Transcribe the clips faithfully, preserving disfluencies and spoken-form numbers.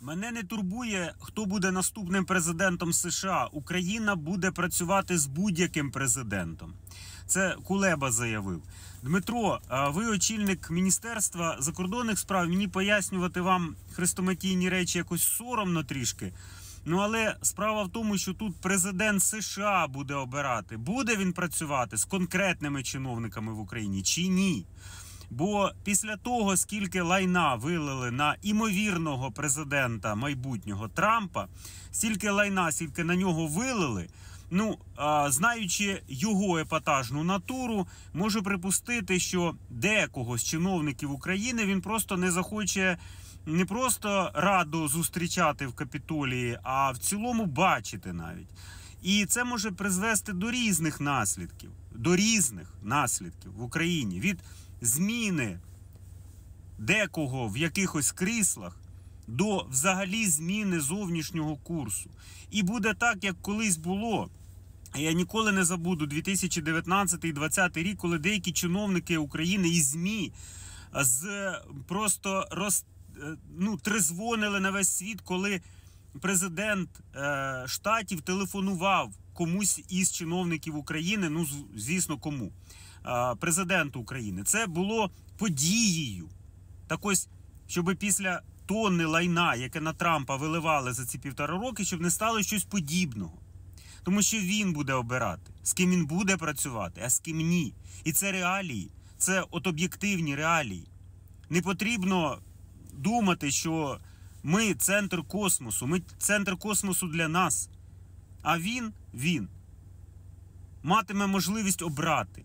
Мене не турбує, хто буде наступним президентом США. Україна буде працювати з будь-яким президентом. Це Кулеба заявив. Дмитро, ви очільник Міністерства закордонних справ. Мені пояснювати вам хрестоматійні речі якось соромно трішки. Ну, але справа в тому, що тут президент США буде обирати. Буде він працювати з конкретними чиновниками в Україні чи ні? Бо після того, скільки лайна вилили на імовірного президента майбутнього Трампа, стільки лайна, скільки на нього вилили, ну, знаючи його епатажну натуру, можу припустити, що декого з чиновників України він просто не захоче не просто радо зустрічати в Капітолії, а в цілому бачити навіть. І це може призвести до різних наслідків, до різних наслідків в Україні. Від зміни декого в якихось кріслах до взагалі зміни зовнішнього курсу. І буде так, як колись було. Я ніколи не забуду дві тисячі дев'ятнадцятий - двадцятий рік, коли деякі чиновники України і ЗМІ з просто роз, ну, трезвонили на весь світ, коли президент е, штатів телефонував комусь із чиновників України, ну, звісно, кому? Е, президенту України. Це було подією. Так ось, щоб після тонни лайна, яке на Трампа виливали за ці півтора роки, щоб не стало щось подібного. Тому що він буде обирати, з ким він буде працювати, а з ким ні. І це реалії, це от об'єктивні реалії. Не потрібно думати, що ми центр космосу, ми центр космосу для нас. А він, він матиме можливість обрати.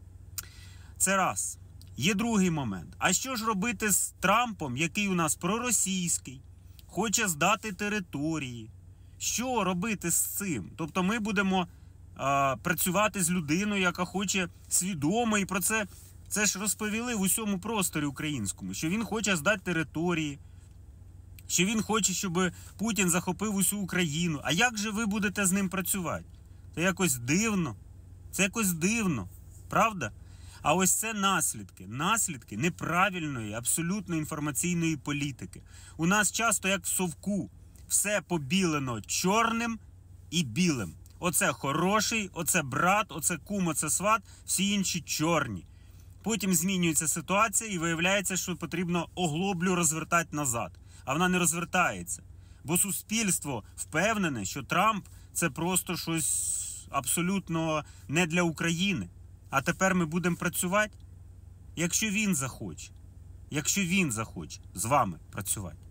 Це раз. Є другий момент. А що ж робити з Трампом, який у нас проросійський, хоче здати території? Що робити з цим? Тобто ми будемо а, працювати з людиною, яка хоче свідомо, і про це, це ж розповіли в усьому просторі українському, що він хоче здати території, що він хоче, щоб Путін захопив усю Україну. А як же ви будете з ним працювати? Це якось дивно. Це якось дивно. Правда? А ось це наслідки. Наслідки неправильної, абсолютно інформаційної політики. У нас часто, як в совку, все побілено чорним і білим. Оце хороший, оце брат, оце кум, оце сват, всі інші чорні. Потім змінюється ситуація і виявляється, що потрібно оглоблю розвертати назад. А вона не розвертається. Бо суспільство впевнене, що Трамп – це просто щось абсолютно не для України. А тепер ми будемо працювати, якщо він захоче. Якщо він захоче з вами працювати.